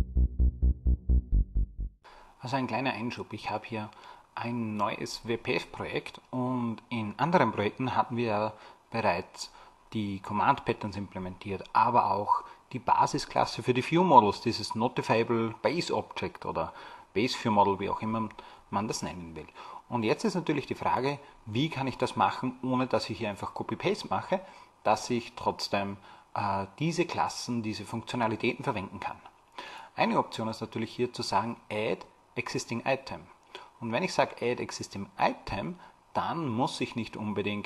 Also ein kleiner Einschub. Ich habe hier ein neues WPF-Projekt und in anderen Projekten hatten wir ja bereits die Command Patterns implementiert, aber auch die Basisklasse für die View Models, dieses Notifiable Base Object oder Base View Model, wie auch immer man das nennen will. Und jetzt ist natürlich die Frage, wie kann ich das machen, ohne dass ich hier einfach Copy-Paste mache, dass ich trotzdem diese Klassen, diese Funktionalitäten verwenden kann. Eine Option ist natürlich hier zu sagen Add Existing Item. Und wenn ich sage Add Existing Item, dann muss ich nicht unbedingt,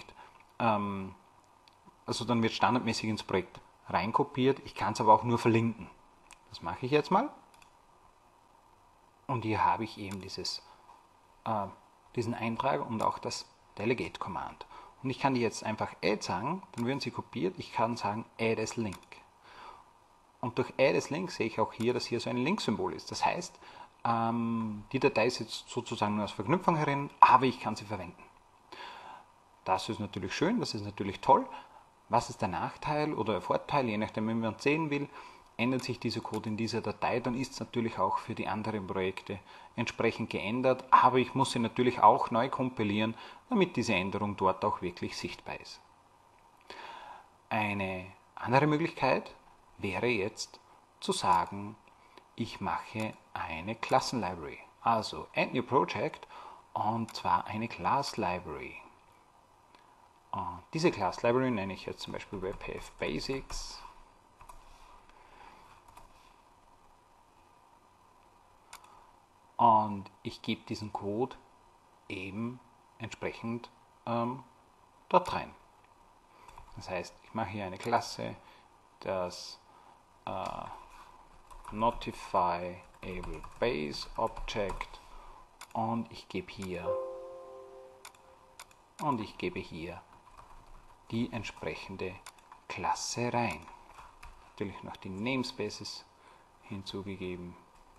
also dann wird standardmäßig ins Projekt reinkopiert. Ich kann es aber auch nur verlinken. Das mache ich jetzt mal. Und hier habe ich eben diesen Eintrag und auch das Delegate Command. Und ich kann die jetzt einfach Add sagen, dann werden sie kopiert. Ich kann sagen Add as Link. Und durch Add as Link sehe ich auch hier, dass hier so ein Link-Symbol ist. Das heißt, die Datei ist jetzt sozusagen nur als Verknüpfung herin, aber ich kann sie verwenden. Das ist natürlich schön, das ist natürlich toll. Was ist der Nachteil oder der Vorteil, je nachdem, wie man es sehen will, ändert sich dieser Code in dieser Datei, dann ist es natürlich auch für die anderen Projekte entsprechend geändert, aber ich muss sie natürlich auch neu kompilieren, damit diese Änderung dort auch wirklich sichtbar ist. Eine andere Möglichkeit wäre jetzt zu sagen, ich mache eine Klassenlibrary. Also Add New Project und zwar eine Class Library. Und diese Class Library nenne ich jetzt zum Beispiel WebPF Basics. Und ich gebe diesen Code eben entsprechend dort rein. Das heißt, ich mache hier eine Klasse, das Notify Able Base Object und ich gebe hier die entsprechende Klasse rein. Natürlich noch die Namespaces hinzugegeben.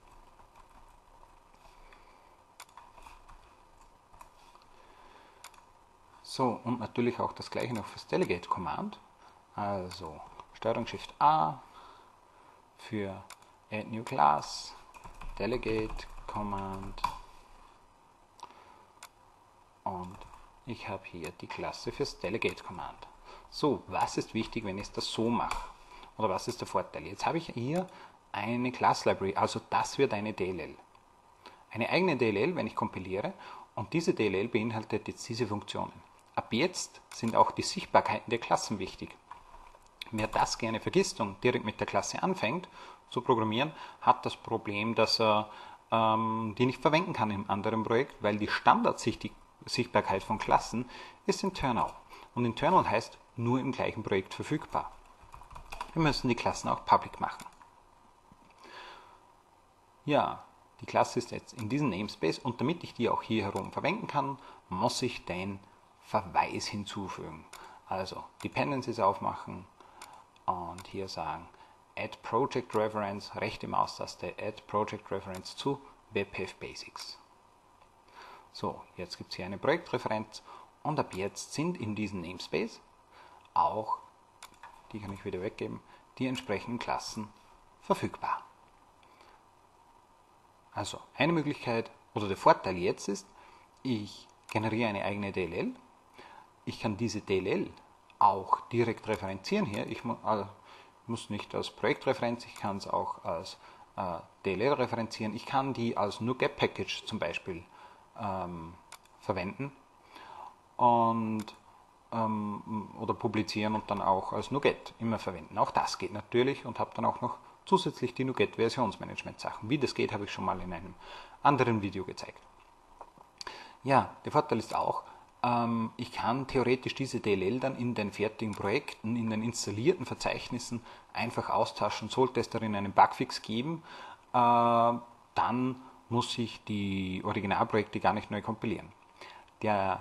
So, und natürlich auch das gleiche noch fürs Delegate Command. Also Steuerung Shift A für Add New Class, Delegate Command und ich habe hier die Klasse fürs Delegate Command. So, was ist wichtig, wenn ich das so mache? Oder was ist der Vorteil? Jetzt habe ich hier eine Class Library, also das wird eine DLL. Eine eigene DLL, wenn ich kompiliere, und diese DLL beinhaltet jetzt diese Funktionen. Ab jetzt sind auch die Sichtbarkeiten der Klassen wichtig. Wer das gerne vergisst und direkt mit der Klasse anfängt zu programmieren, hat das Problem, dass er die nicht verwenden kann im anderen Projekt, weil die Standardsichtbarkeit von Klassen ist internal. Und internal heißt nur im gleichen Projekt verfügbar. Wir müssen die Klassen auch public machen. Ja, die Klasse ist jetzt in diesem Namespace und damit ich die auch hier herum verwenden kann, muss ich den Verweis hinzufügen. Also Dependencies aufmachen und hier sagen Add Project Reference, rechte Maustaste, Add Project Reference zu WebPF Basics. So, jetzt gibt es hier eine Projektreferenz und ab jetzt sind in diesem Namespace auch, die kann ich wieder weggeben, die entsprechenden Klassen verfügbar. Also eine Möglichkeit oder der Vorteil jetzt ist, ich generiere eine eigene DLL. Ich kann diese DLL auch direkt referenzieren hier. Ich muss nicht als Projektreferenz, ich kann es auch als DLL referenzieren. Ich kann die als NuGet-Package zum Beispiel verwenden und, oder publizieren und dann auch als NuGet immer verwenden. Auch das geht natürlich und habe dann auch noch zusätzlich die NuGet-Versionsmanagement-Sachen. Wie das geht, habe ich schon mal in einem anderen Video gezeigt. Ja, der Vorteil ist auch, ich kann theoretisch diese DLL dann in den fertigen Projekten, in den installierten Verzeichnissen einfach austauschen. Sollte es darin einen Bugfix geben, dann muss ich die Originalprojekte gar nicht neu kompilieren. Ja,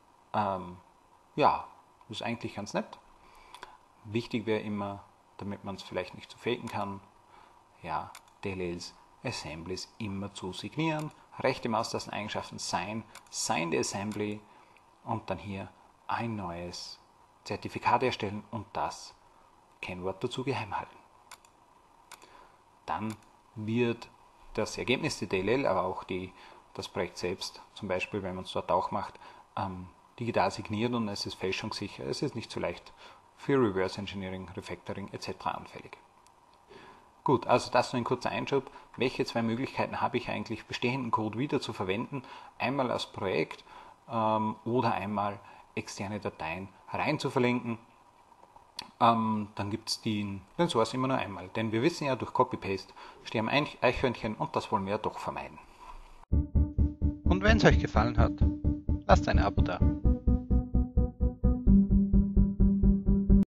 ist eigentlich ganz nett. Wichtig wäre immer, damit man es vielleicht nicht so faken kann, ja, DLLs, Assemblies immer zu signieren, rechte Maustasteneigenschaften Sign the Assembly und dann hier ein neues Zertifikat erstellen und das Kennwort dazu geheim halten. Dann wird das Ergebnis, die DLL, aber auch das Projekt selbst, zum Beispiel, wenn man es dort auch macht, digital signiert und es ist fälschungssicher. Es ist nicht so leicht für Reverse Engineering, Refactoring etc. anfällig. Gut, also das nur ein kurzer Einschub. Welche zwei Möglichkeiten habe ich eigentlich, bestehenden Code wieder zu verwenden? Einmal als Projekt oder einmal externe Dateien rein zu verlinken. Dann gibt es den Source immer nur einmal. Denn wir wissen ja, durch Copy-Paste sterben Eichhörnchen und das wollen wir ja doch vermeiden. Und wenn es euch gefallen hat, lasst ein Abo da.